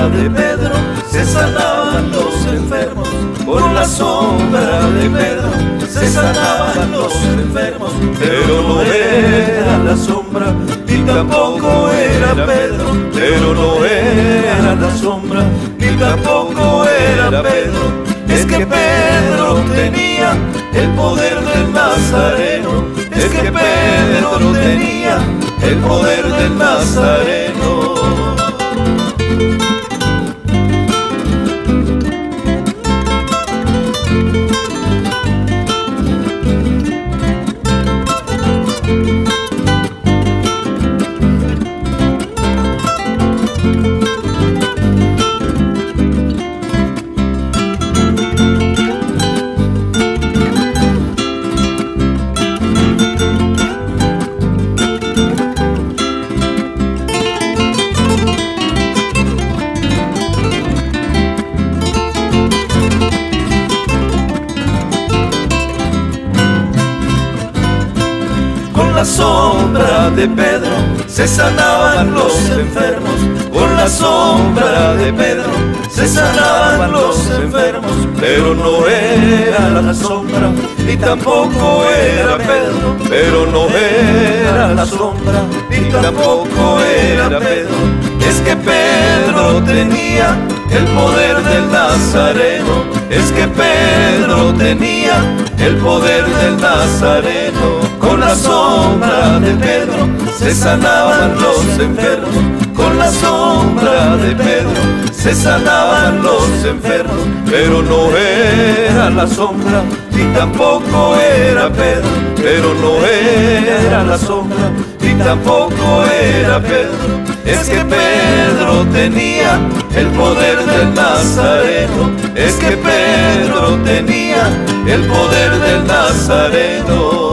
sombra de Pedro se sanaban los enfermos. Con la sombra de Pedro se sanaban los enfermos. Pero no era la sombra, ni tampoco era Pedro. Pero no era la sombra, ni tampoco era Pedro. Es que Pedro tenía el poder del Nazareno. Es que Pedro tenía el poder del Nazareno. Con la sombra de Pedro se sanaban los enfermos. Con la sombra de Pedro se sanaban los enfermos. Pero no era la sombra, ni tampoco era Pedro. Pero no era la sombra, ni tampoco era Pedro. Es que Pedro tenía el poder del Nazareno. Es que Pedro tenía el poder del Nazareno. Con la sombra de Pedro se sanaban los enfermos. Con la sombra de Pedro se sanaban los enfermos. Pero no era la sombra, ni tampoco era Pedro. Pero no era la sombra, ni tampoco era Pedro. Es que Pedro tenía el poder del Nazareno. Es que Pedro tenía el poder del Nazareno.